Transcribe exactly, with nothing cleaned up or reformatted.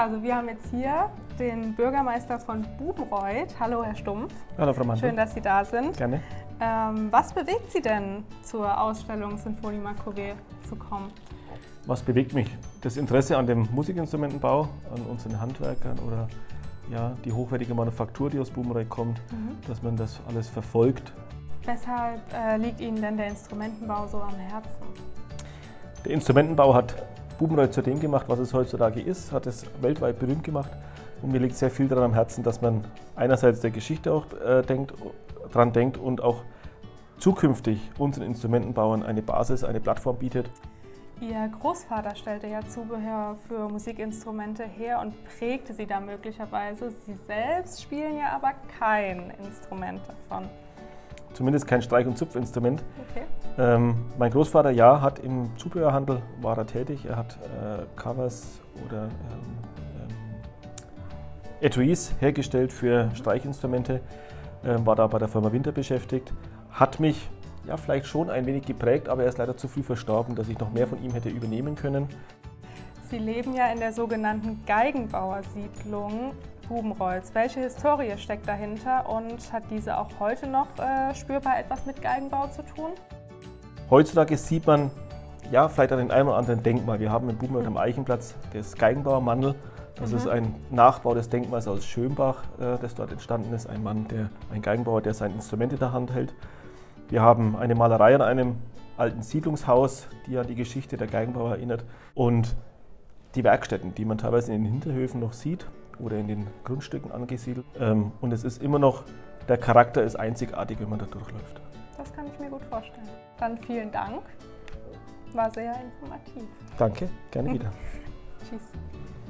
Ja, also wir haben jetzt hier den Bürgermeister von Bubenreuth. Hallo, Herr Stumpf. Hallo, Frau Mandl. Schön, dass Sie da sind. Gerne. Ähm, was bewegt Sie denn, zur Ausstellung Sinfonie Makowé zu kommen? Was bewegt mich? Das Interesse an dem Musikinstrumentenbau, an unseren Handwerkern oder ja, die hochwertige Manufaktur, die aus Bubenreuth kommt, mhm. dass man das alles verfolgt. Weshalb äh, liegt Ihnen denn der Instrumentenbau so am Herzen? Der Instrumentenbau hat Bubenreuth zu dem gemacht, was es heutzutage ist, hat es weltweit berühmt gemacht. Und mir liegt sehr viel daran am Herzen, dass man einerseits der Geschichte auch äh, denkt, dran denkt und auch zukünftig unseren Instrumentenbauern eine Basis, eine Plattform bietet. Ihr Großvater stellte ja Zubehör für Musikinstrumente her und prägte sie da möglicherweise. Sie selbst spielen ja aber kein Instrument davon. Zumindest kein Streich- und Zupfinstrument. Okay. Ähm, mein Großvater, ja, hat im Zubehörhandel war er tätig. Er hat äh, Covers oder ähm, ähm, Etuis hergestellt für mhm. Streichinstrumente, äh, war da bei der Firma Winter beschäftigt, hat mich ja, vielleicht schon ein wenig geprägt, aber er ist leider zu früh verstorben, dass ich noch mehr von ihm hätte übernehmen können. Sie leben ja in der sogenannten Geigenbauersiedlung Bubenreuth. Welche Historie steckt dahinter und hat diese auch heute noch äh, spürbar etwas mit Geigenbau zu tun? Heutzutage sieht man ja, vielleicht an den einen oder anderen Denkmal. Wir haben in Bubenreuth am Eichenplatz das Geigenbauer-Mandl. Das mhm. ist ein Nachbau des Denkmals aus Schönbach, äh, das dort entstanden ist. Ein Mann, der, ein Geigenbauer, der sein Instrument in der Hand hält. Wir haben eine Malerei an einem alten Siedlungshaus, die an die Geschichte der Geigenbauer erinnert. Und die Werkstätten, die man teilweise in den Hinterhöfen noch sieht oder in den Grundstücken angesiedelt. Und es ist immer noch, der Charakter ist einzigartig, wenn man da durchläuft. Das kann ich mir gut vorstellen. Dann vielen Dank. War sehr informativ. Danke, gerne wieder. Tschüss.